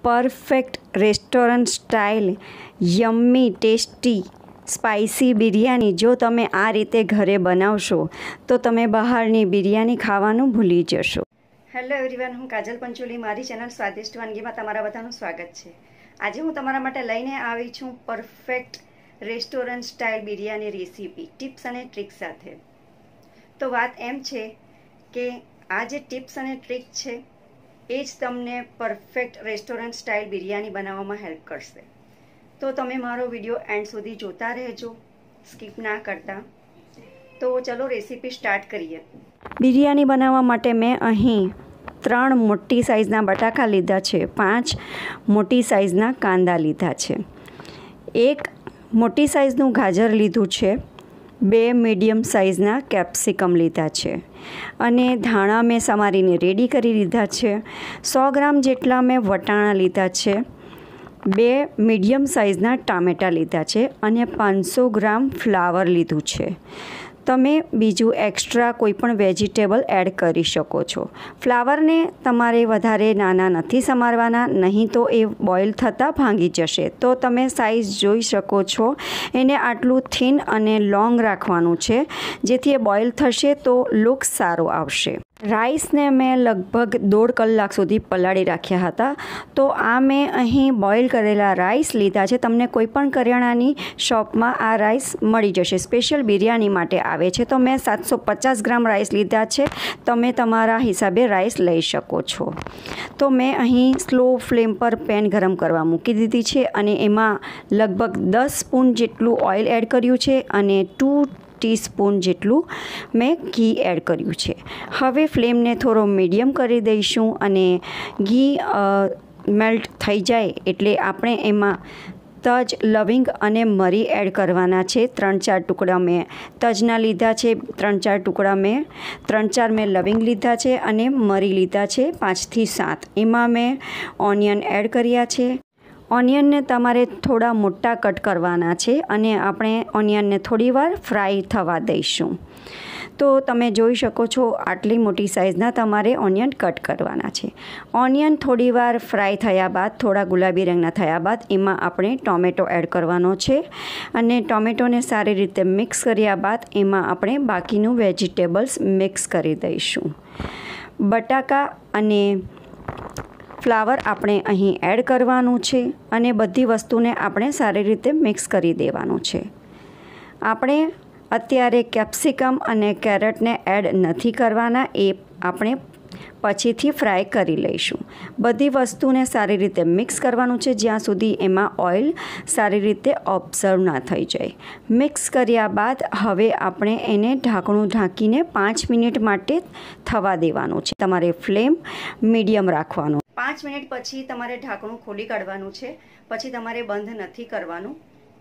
Perfect restaurant style yummy tasty spicy biryani જો તમે આ રીતે ઘરે બનાવશો તો તમે બહારની બિરયાની ખાવાનું ભૂલી જશો. હેલો એવરીવન, હું કાજલ પંચોલી. મારી ચેનલ સ્વાદિષ્ટ વાનગીમાં તમારા બધાનું સ્વાગત છે. આજે હું તમારા માટે લઈને આવી છું perfect restaurant style biryani recipe tips અને ટ્રિક્સ સાથે. તો વાત એમ છે કે આ જે ટિપ્સ અને ટ્રિક છે એ જ તમને પરફેક્ટ રેસ્ટોરન્ટ સ્ટાઇલ બિરયાની બનાવવામાં હેલ્પ કરશે. તો તમે મારો વિડીયો એન્ડ સુધી જોતા રહેજો, સ્કીપ ના કરતા. તો ચલો રેસીપી સ્ટાર્ટ કરીએ. બિરયાની બનાવવા માટે મેં અહીં 3 મોટી સાઇઝના બટાકા લીધા છે, 5 મોટી સાઇઝના કાંદા લીધા છે, 1 મોટી સાઇઝનું ગાજર લીધું છે, 2 મીડિયમ સાઇઝના કેપ્સિકમ લીધા છે અને ધાણા મેં સમારીને રેડી કરી લીધા છે. 100 ગ્રામ જેટલા મેં વટાણા લીધા છે, 2 મીડિયમ સાઇઝના ટામેટાં લીધા છે અને 500 ગ્રામ ફ્લાવર લીધું છે. તમે બીજું એક્સ્ટ્રા કોઈ પણ વેજીટેબલ એડ કરી શકો છો. ફ્લાવરને તમારે વધારે નાના નથી સમારવાના, નહીં તો એ બોઇલ થતાં ભાંગી જશે. તો તમે સાઇઝ જોઈ શકો છો, એને આટલું થીન અને લોંગ રાખવાનું છે જેથી એ બોઇલ થશે તો લુક સારો આવશે. રાઈસને મેં લગભગ 1.5 કલાક સુધી પલાળી રાખ્યા હતા. તો આ મેં અહીં બોઇલ કરેલા રાઈસ લીધા છે. તમને કોઈ પણ કરિયાણાની શોપમાં આ રાઈસ મળી જશે, સ્પેશિયલ બિરયાની માટે આવે છે. તો મેં 750 ગ્રામ રાઈસ લીધા છે, તમે તમારા હિસાબે રાઈસ લઈ શકો છો. તો મેં અહીં સ્લો ફ્લેમ પર પેન ગરમ કરવા મૂકી દીધી છે અને એમાં લગભગ 10 સ્પૂન જેટલું ઓઇલ એડ કર્યું છે અને 2 ટીસ્પૂન જેટલું મેં ઘી એડ કર્યું છે. હવે ફ્લેમને થોડો મીડિયમ કરી દઈશું અને ઘી મેલ્ટ થઈ જાય એટલે આપણે એમાં તજ, લવિંગ અને મરી એડ કરવાના છે. 3-4 ટુકડા મેં તજના લીધા છે, 3-4 ટુકડા મેં 3-4 મેં લવિંગ લીધા છે અને મરી લીધા છે 5 થી 7. એમાં મેં ઓનિયન એડ કર્યા છે. ઓનિયનને તમારે થોડા મોટા કટ કરવાના છે અને આપણે ઓનિયનને થોડીવાર ફ્રાય થવા દઈશું. તો તમે જોઈ શકો છો આટલી મોટી સાઇઝના તમારે ઓનિયન કટ કરવાના છે. ઓનિયન થોડીવાર ફ્રાય થયા બાદ, થોડા ગુલાબી રંગના થયા બાદ એમાં આપણે ટોમેટો એડ કરવાનો છે અને ટોમેટોને સારી રીતે મિક્સ કર્યા બાદ એમાં આપણે બાકીનું વેજીટેબલ્સ મિક્સ કરી દઈશું. બટાકા અને ફ્લાવર આપણે અહીં એડ કરવાનું છે અને બધી વસ્તુને આપણે સારી રીતે મિક્સ કરી દેવાનું છે. આપણે અત્યારે કેપ્સિકમ અને કેરેટને એડ નથી કરવાના, એ આપણે પછીથી ફ્રાય કરી લઈશું. બધી વસ્તુને સારી રીતે મિક્સ કરવાનું છે જ્યાં સુધી એમાં ઓઇલ સારી રીતે ઓબ્ઝર્વ ના થઈ જાય. મિક્સ કર્યા બાદ હવે આપણે એને ઢાંકણું ઢાંકીને 5 મિનિટ માટે થવા દેવાનું છે. તમારે ફ્લેમ મીડિયમ રાખવાનું. 5 મિનિટ પછી તમારે ઢાંકણું ખોલી કાઢવાનું છે, પછી તમારે બંધ નથી કરવાનું.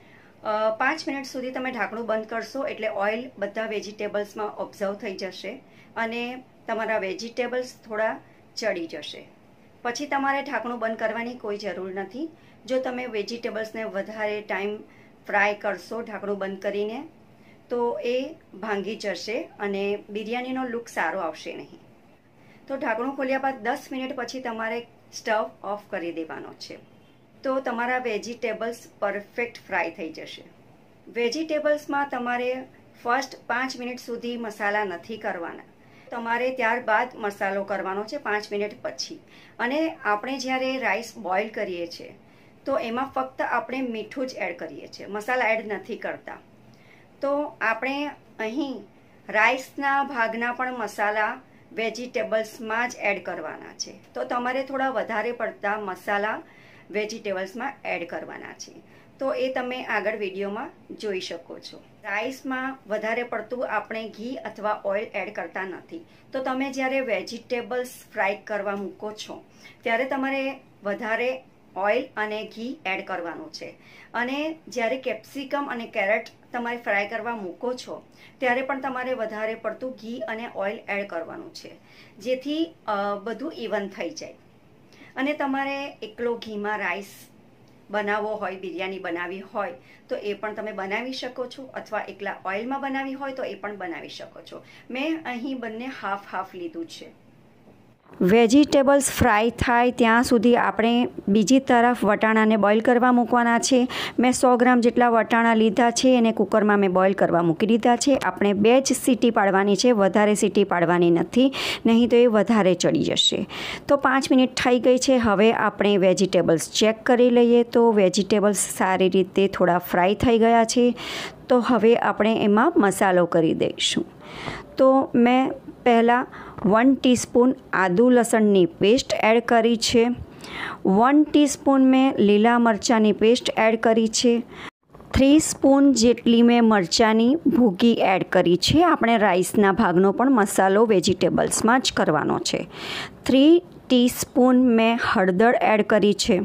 5 મિનિટ સુધી તમે ઢાંકણું બંધ કરશો એટલે ઓઇલ બધા વેજીટેબલ્સમાં ઓબ્ઝર્વ થઈ જશે અને તમારા વેજીટેબલ્સ થોડા ચડી જશે. પછી તમારે ઢાંકણું બંધ કરવાની કોઈ જરૂર નથી. જો તમે વેજીટેબલ્સને વધારે ટાઈમ ફ્રાય કરશો ઢાંકણું બંધ કરીને તો એ ભાંગી જશે અને બિરયાનીનો લુક સારો આવશે નહીં. તો ઢાંકણું ખોલ્યા બાદ 10 મિનિટ પછી તમારે સ્ટવ ઓફ કરી દેવાનો છે. તો તમારા વેજીટેબલ્સ પરફેક્ટ ફ્રાય થઈ જશે. વેજીટેબલ્સમાં તમારે ફર્સ્ટ 5 મિનિટ સુધી મસાલા નથી કરવાના, તમારે ત્યારબાદ મસાલો કરવાનો છે 5 મિનિટ પછી. અને આપણે જ્યારે રાઈસ બોઇલ કરીએ છીએ તો એમાં ફક્ત આપણે મીઠું જ એડ કરીએ છીએ, મસાલા એડ નથી કરતા. તો આપણે અહીં રાઈસના ભાગના પણ મસાલા વેજીટેબલ્સમાં જ એડ કરવાના છે. તો તમારે થોડા વધારે પડતા મસાલા વેજીટેબલ્સમાં એડ કરવાના છે. તો એ તમે આગળ વિડીયોમાં જોઈ શકો છો. રાઈસમાં વધારે પડતું આપણે ઘી અથવા ઓઇલ એડ કરતા નથી. તો તમે જ્યારે વેજીટેબલ્સ ફ્રાય કરવા મૂકો છો ત્યારે તમારે વધારે ઓઇલ અને ઘી એડ કરવાનું છે. અને જ્યારે કેપ્સિકમ અને કેરેટ તમારે ફ્રાય કરવા મૂકો છો ત્યારે પણ તમારે વધારે પડતું ઘી અને ઓઇલ એડ કરવાનું છે જેથી બધું ઇવન થઈ જાય. અને તમારે એકલો ઘીમાં રાઈસ બનાવવો હોય, બિરયાની બનાવી હોય તો એ પણ તમે બનાવી શકો છો, અથવા એકલા ઓઇલમાં બનાવી હોય તો એ પણ બનાવી શકો છો. મેં અહીં બંને હાફ હાફ લીધું છે. વેજીટેબલ્સ ફ્રાય થાય ત્યાં સુધી આપણે બીજી તરફ વટાણાને બોઇલ કરવા મૂકવાના છે. મેં 100 ગ્રામ જેટલા વટાણા લીધા છે, એને કુકરમાં મેં બોઇલ કરવા મૂકી દીધા છે. આપણે 2 જ સીટી પાડવાની છે, વધારે સીટી પાડવાની નથી, નહીં તો એ વધારે ચડી જશે. તો 5 મિનિટ થઈ ગઈ છે. હવે આપણે વેજીટેબલ્સ ચેક કરી લઈએ. તો વેજીટેબલ્સ સારી રીતે થોડા ફ્રાય થઈ ગયા છે. તો હવે આપણે એમાં મસાલો કરી દઈશું. તો મેં પહેલાં 1 ટીસ્પૂન આદુ લસણની પેસ્ટ એડ કરી છે. 1 ટીસ્પૂન મેં લીલા મરચાંની પેસ્ટ એડ કરી છે. 3 સ્પૂન જેટલી મેં મરચાંની ભૂકી એડ કરી છે. આપણે રાઈસના ભાગનો પણ મસાલો વેજીટેબલ્સમાં જ કરવાનો છે. 3 ટીસ્પૂન મેં હળદર એડ કરી છે.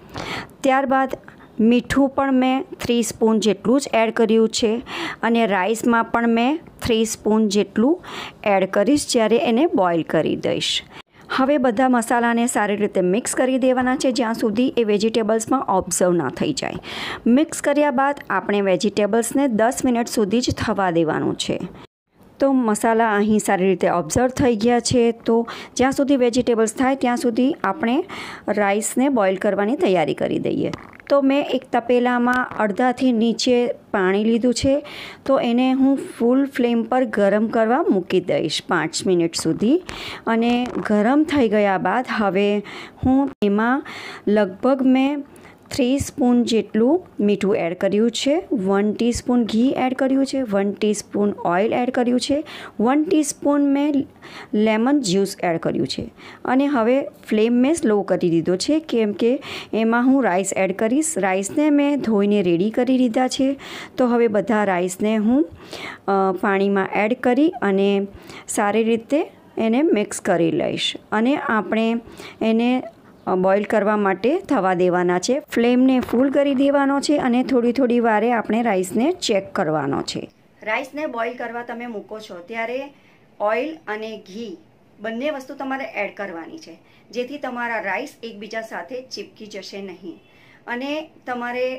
ત્યારબાદ મીઠું પણ મેં 3 સ્પૂન જેટલું જ એડ કર્યું છે. અને રાઈસમાં પણ મેં 3 સ્પૂન જેટલું એડ કરીશ જ્યારે એને બોઇલ કરી દઈશ. હવે બધા મસાલાને સારી રીતે મિક્સ કરી દેવાના છે, જ્યાં સુધી એ વેજીટેબલ્સમાં ઓબ્ઝર્વ ના થઈ જાય. મિક્સ કર્યા બાદ આપણે વેજીટેબલ્સને 10 મિનિટ સુધી જ થવા દેવાનું છે. તો મસાલા અહીં સારી રીતે ઓબ્ઝર્વ થઈ ગયા છે. તો જ્યાં સુધી વેજીટેબલ્સ થાય ત્યાં સુધી આપણે રાઈસને બોઇલ કરવાની તૈયારી કરી દઈએ. તો મેં એક તપેલામાં અડધાથી નીચે પાણી લીધું છે. તો એને હું ફૂલ ફ્લેમ પર ગરમ કરવા મૂકી દઈશ 5 મિનિટ સુધી. અને ગરમ થઈ ગયા બાદ હવે હું એમાં લગભગ મેં 3 સ્પૂન જેટલું મીઠું એડ કર્યું છે. 1 ટીસ્પૂન ઘી એડ કર્યું છે. 1 ટીસ્પૂન ઓઇલ એડ કર્યું છે. 1 ટીસ્પૂન મેં લેમન જ્યુસ એડ કર્યું છે. અને હવે ફ્લેમ મેં સ્લો કરી દીધો છે, કેમ કે એમાં હું રાઈસ એડ કરીશ. રાઈસને મેં ધોઈને રેડી કરી લીધા છે. તો હવે બધા રાઈસને હું પાણીમાં એડ કરી અને સારી રીતે એને મિક્સ કરી લઈશ. અને આપણે એને બોઇલ કરવા માટે થવા દેવાના છે. ફ્લેમને ફૂલ કરી દેવાનો છે અને થોડી વારે આપણે રાઈસને ચેક કરવાનો છે. રાઈસને બોઇલ કરવા તમે મૂકો છો ત્યારે ઓઇલ અને ઘી બંને વસ્તુ તમારે એડ કરવાની છે, જેથી તમારા રાઈસ એકબીજા સાથે ચીપકી જશે નહીં. અને તમારે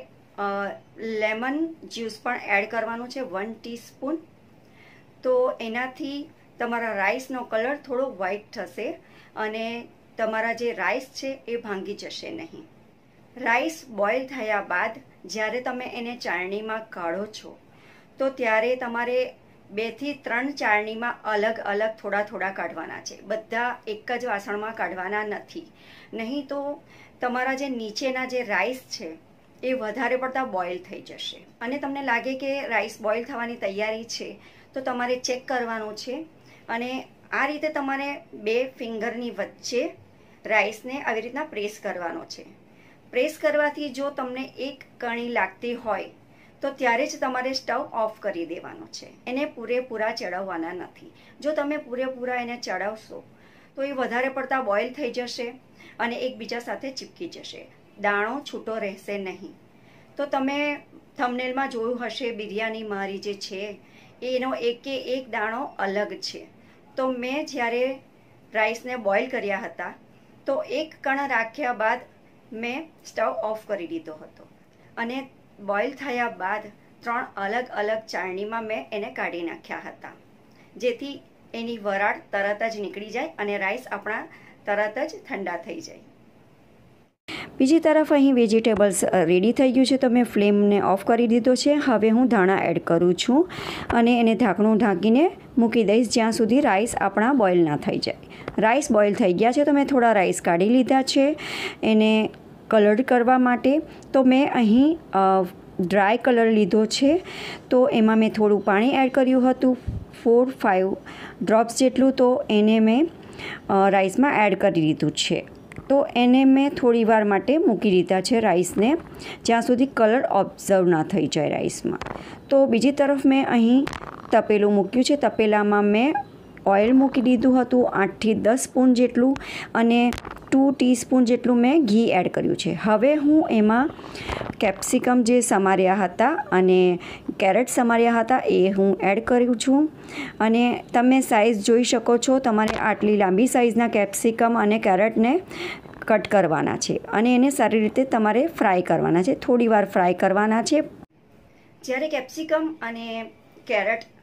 લેમન જ્યુસ પણ એડ કરવાનું છે 1 ટીસ્પૂન. તો એનાથી તમારા રાઈસનો કલર થોડો વ્હાઈટ થશે અને તમારા જે રાઈસ છે એ ભાંગી જશે નહીં. રાઈસ બોઇલ થયા બાદ જ્યારે તમે એને ચાળણીમાં કાઢો છો તો ત્યારે તમારે 2 થી 3 ચાળણીમાં અલગ અલગ થોડા કાઢવાના છે. બધા એક જ વાસણમાં કાઢવાના નથી, નહીં તો તમારા જે નીચેના જે રાઈસ છે એ વધારે પડતા બોઇલ થઈ જશે. અને તમને લાગે કે રાઈસ બોઇલ થવાની તૈયારી છે તો તમારે ચેક કરવાનું છે. અને આ રીતે તમારે 2 ફિંગરની વચ્ચે રાઈસને આવી રીતના પ્રેસ કરવાનો છે. પ્રેસ કરવાથી જો તમને એક કણી લાગતી હોય તો ત્યારે જ તમારે સ્ટવ ઓફ કરી દેવાનો છે. એને પૂરેપૂરા ચડાવવાના નથી. જો તમે પૂરેપૂરા એને ચડાવશો તો એ વધારે પડતા બોઇલ થઈ જશે અને એકબીજા સાથે ચીપકી જશે. દાણો છૂટો રહેશે નહીં. તો તમે થંબનેલમાં જોયું હશે, બિરયાની મારી જે છે એનો એક દાણો અલગ છે. તો મેં જ્યારે રાઈસને બોઇલ કર્યા હતા તો એક કણ રાખ્યા બાદ મેં સ્ટવ ઓફ કરી દીધો હતો. અને બોઇલ થયા બાદ 3 અલગ અલગ ચાળણીમાં મેં એને કાઢી નાખ્યા હતા, જેથી એની વરાળ તરત જ નીકળી જાય અને રાઈસ આપણા તરત જ ઠંડા થઈ જાય. બીજી તરફ અહીં વેજીટેબલ્સ રેડી થઈ ગયું છે. તો મેં ફ્લેમને ઓફ કરી દીધો છે. હવે હું ધાણા એડ કરું છું અને એને ઢાંકણું ઢાંકીને મૂકી દઈશ જ્યાં સુધી રાઈસ આપણા બોઇલ ના થઈ જાય. રાઈસ બોઇલ થઈ ગયા છે તો મેં થોડા રાઈસ કાઢી લીધા છે એને કલર કરવા માટે. તો મેં અહીં ડ્રાય કલર લીધો છે. તો એમાં મેં થોડું પાણી એડ કર્યું હતું, 4-5 ડ્રોપ્સ જેટલું. તો એને મેં રાઈસમાં એડ કરી દીધું છે. તો એને મેં થોડી વાર માટે મૂકી દીધા છે રાઈસને, જ્યાં સુધી કલર ઓબ્ઝર્વ ના થઈ જાય રાઈસમાં. તો બીજી તરફ મેં અહીં તપેલું મૂક્યું છે. તપેલામાં મેં ઓઇલ મૂકી દીધું હતું 8 થી 10 સ્પૂન જેટલું અને 2 ટીસ્પૂન જેટલું મેં ઘી એડ કર્યું છે. હવે હું એમાં કેપ્સિકમ જે સમાર્યા હતા અને કેરેટ સમાર્યા હતા એ હું એડ કરું છું. અને તમે સાઇઝ જોઈ શકો છો. તમારે આટલી લાંબી સાઇઝના કેપ્સિકમ અને કેરેટને કટ કરવાના છે અને એને સારી રીતે તમારે ફ્રાય કરવાના છે. થોડી વાર ફ્રાય કરવાના છે. જ્યારે કેપ્સિકમ અને કેરેટ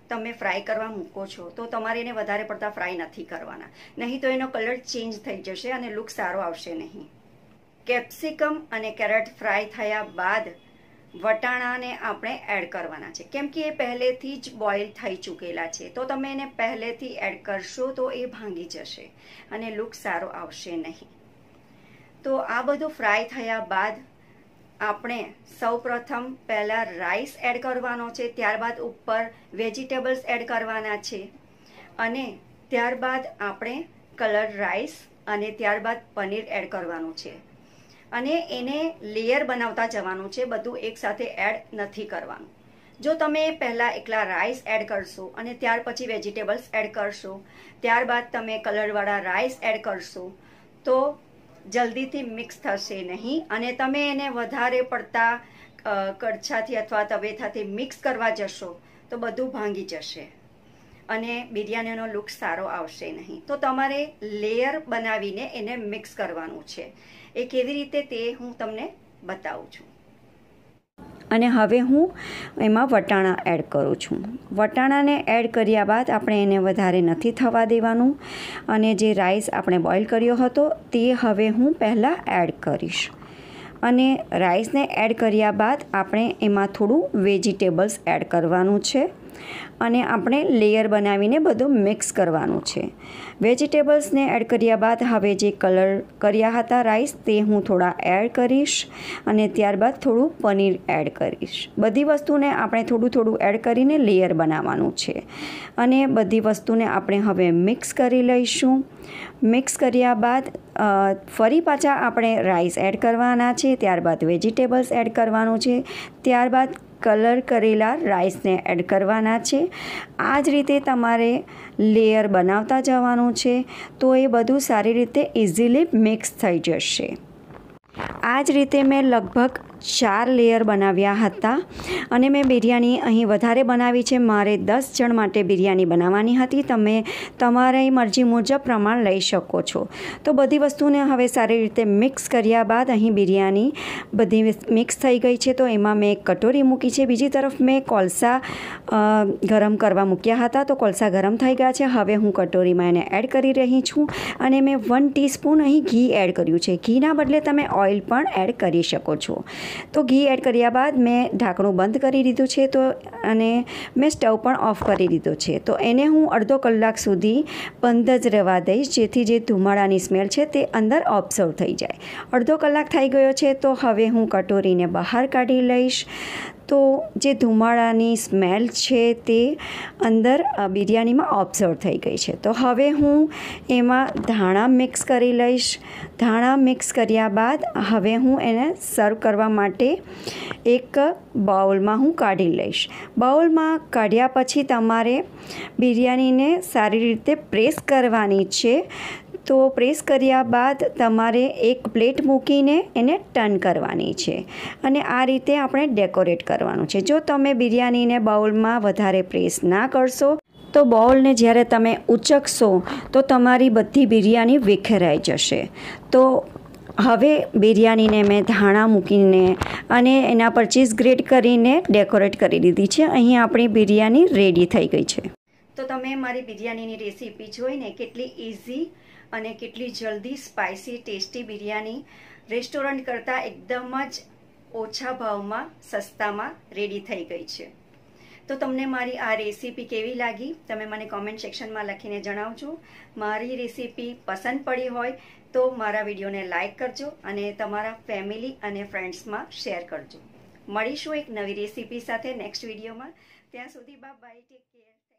તમે ફ્રાય કરવા મૂકો છો તો તમારે એને વધારે પડતા ફ્રાય નથી કરવાના, નહીં તો એનો કલર ચેન્જ થઈ જશે અને લુક સારો આવશે નહીં. કેપ્સિકમ અને કેરેટ ફ્રાય થયા બાદ વટાણાને આપણે એડ કરવાના છે, કેમ કે એ પહેલેથી જ બોઇલ થઈ ચૂકેલા છે. તો તમે એને પહેલેથી એડ કરશો તો એ ભાંગી જશે અને લુક સારો આવશે નહીં. તો આ બધું ફ્રાય થયા બાદ આપણે સૌપ્રથમ પહેલાં રાઈસ એડ કરવાનો છે, ત્યારબાદ ઉપર વેજીટેબલ્સ એડ કરવાના છે અને ત્યારબાદ આપણે કલર રાઈસ અને ત્યારબાદ પનીર એડ કરવાનું છે અને એને લેયર બનાવતા જવાનું છે, બધું એકસાથે એડ નથી કરવાનું. જો તમે પહેલાં એકલા રાઈસ એડ કરશો અને ત્યાર પછી વેજીટેબલ્સ એડ કરશો, ત્યારબાદ તમે કલરવાળા રાઈસ એડ કરશો તો જલ્દીથી મિક્સ થશે નહીં અને તમે એને વધારે પડતા કડછાથી અથવા તવેથાથી મિક્સ કરવા જશો તો બધું ભાંગી જશે અને બિરયાનીનો લુક સારો આવશે નહીં. તો તમારે લેયર બનાવીને એને મિક્સ કરવાનું છે. એ કેવી રીતે તે હું તમને બતાવું છું. અને હવે હું એમાં વટાણા એડ કરું છું. વટાણાને એડ કર્યા બાદ આપણે એને વધારે નથી થવા દેવાનું અને જે રાઈસ આપણે બોઇલ કર્યો હતો તે હવે હું પહેલાં એડ કરીશ અને રાઈસને એડ કર્યા બાદ આપણે એમાં થોડું વેજીટેબલ્સ એડ કરવાનું છે અને આપણે લેયર બનાવીને બધું મિક્સ કરવાનું છે. વેજીટેબલ્સને એડ કર્યા બાદ હવે જે કલર કર્યા હતા રાઈસ તે હું થોડા એડ કરીશ અને ત્યારબાદ થોડું પનીર એડ કરીશ. બધી વસ્તુને આપણે થોડું થોડું એડ કરીને લેયર બનાવવાનું છે અને બધી વસ્તુને આપણે હવે મિક્સ કરી લઈશું. મિક્સ કર્યા બાદ ફરી પાછા આપણે રાઈસ એડ કરવાના છે, ત્યારબાદ વેજીટેબલ્સ એડ કરવાનું છે, ત્યારબાદ કલર કરેલા રાઈસને એડ કરવાના છે. આ જ રીતે તમારે લેયર બનાવતા જવાનું છે તો એ બધું સારી રીતે ઇઝીલી મિક્સ થઈ જશે. આ જ રીતે મેં લગભગ 4 લેયર બનાવ્યા હતા અને મેં બિરયાની અહીં વધારે બનાવી છે. મારે 10 જણ માટે બિરયાની બનાવવાની હતી. તમે તમારી મરજી મુજબ પ્રમાણ લઈ શકો છો. તો બધી વસ્તુને હવે સારી રીતે મિક્સ કર્યા બાદ અહીં બિરયાની બધી મિક્સ થઈ ગઈ છે. તો એમાં મેં એક કટોરી મૂકી છે. બીજી તરફ મેં કોલસા ગરમ કરવા મૂક્યા હતા તો કોલસા ગરમ થઈ ગયા છે. હવે હું કટોરીમાં એને એડ કરી રહી છું અને મેં 1 ટીસ્પૂન અહીં ઘી એડ કર્યું છે. ઘીના બદલે તમે ઓઇલ પણ એડ કરી શકો છો. તો ઘી એડ કર્યા બાદ મેં ઢાંકણું બંધ કરી દીધું છે તો અને મેં સ્ટવ પણ ઓફ કરી દીધો છે. તો એને હું અડધો કલાક સુધી બંધ જ રહેવા દઈશ જેથી જે ધુમાડાની સ્મેલ છે તે અંદર ઓબ્ઝર્વ થઈ જાય. અડધો કલાક થઈ ગયો છે તો હવે હું કટોરીને બહાર કાઢી લઈશ. તો જે ધુમાડાની સ્મેલ છે તે અંદર બિરયાનીમાં ઓબ્ઝર્વ થઈ ગઈ છે. તો હવે હું એમાં ધાણા મિક્સ કરી લઈશ. ધાણા મિક્સ કર્યા બાદ હવે હું એને સર્વ કરવા માટે એક બાઉલમાં હું કાઢી લઈશ. બાઉલમાં કાઢ્યા પછી તમારે બિરયાનીને સારી રીતે પ્રેસ કરવાની છે. તો પ્રેસ કર્યા બાદ તમારે એક પ્લેટ મૂકીને એને ટર્ન કરવાની છે અને આ રીતે આપણે ડેકોરેટ કરવાનું છે. જો તમે બિરયાનીને બાઉલમાં વધારે પ્રેસ ના કરશો તો બાઉલને જ્યારે તમે ઉચકશો તો તમારી બધી બિરયાની વિખેરાઈ જશે. તો હવે બિરયાનીને મેં ધાણા મૂકીને અને એના પર ચીઝ ગ્રેટ કરીને ડેકોરેટ કરી દીધી છે. અહીં આપણી બિરયાની રેડી થઈ ગઈ છે. તો તમે મારી બિરયાનીની રેસીપી જોઈને કેટલી ઇઝી અને કેટલી જલ્દી સ્પાઇસી ટેસ્ટી બિરયાની રેસ્ટોરન્ટ કરતાં એકદમ જ ઓછા ભાવમાં સસ્તામાં રેડી થઈ ગઈ છે. તો તમને મારી આ રેસીપી કેવી લાગી તમે મને કોમેન્ટ સેક્શનમાં લખીને જણાવજો. મારી રેસીપી પસંદ પડી હોય તો મારા વિડીયોને લાઇક કરજો અને તમારા ફેમિલી અને ફ્રેન્ડ્સમાં શેર કરજો. મળીશું એક નવી રેસીપી સાથે નેક્સ્ટ વિડીયોમાં. ત્યાં સુધી બાય, ટેક કેર.